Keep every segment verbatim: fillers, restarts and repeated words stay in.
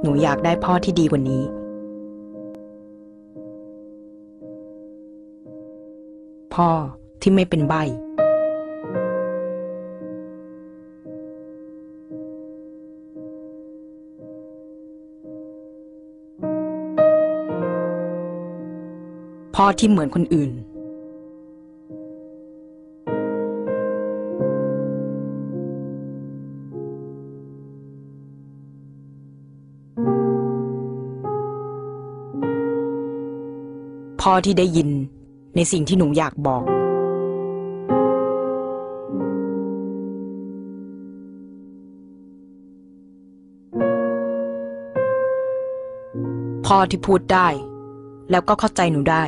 นูอยากได้พ่อที่ดีกว่านี้พ่อที่ไม่เป็นใบ้พ่อที่เหมือนคนอื่นพ่อที่ได้ยินในสิ่งที่หนูอยากบอกพ่อที่พูดได้แล้วก็เข้าใจหนูได้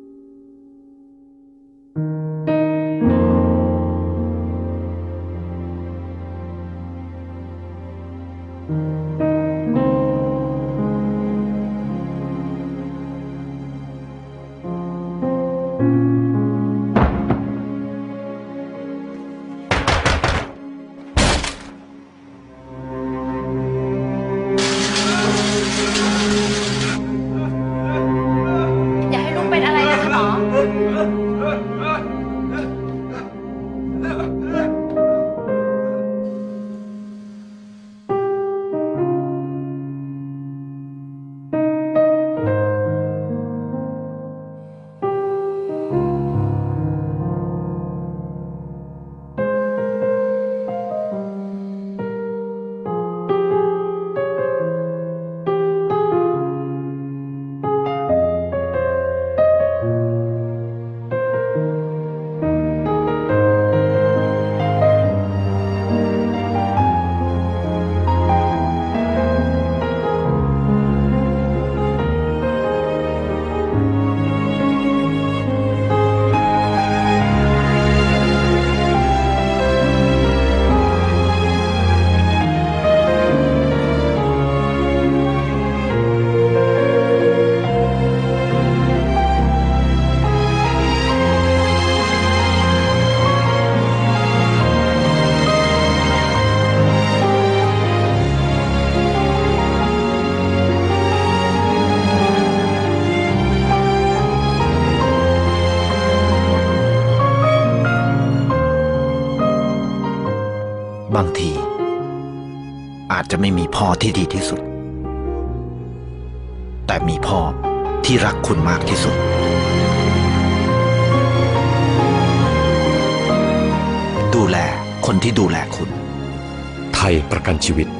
บางทีอาจจะไม่มีพ่อที่ดีที่สุดแต่มีพ่อที่รักคุณมากที่สุดดูแลคนที่ดูแลคุณไทยประกันชีวิต